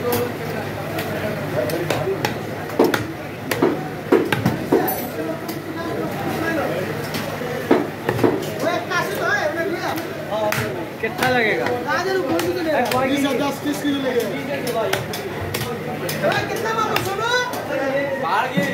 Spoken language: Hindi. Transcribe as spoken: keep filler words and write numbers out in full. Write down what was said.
कितना लगेगा? बीस दस तीस किलो लगेगा। कितना मालूम सुनो? बाहर की।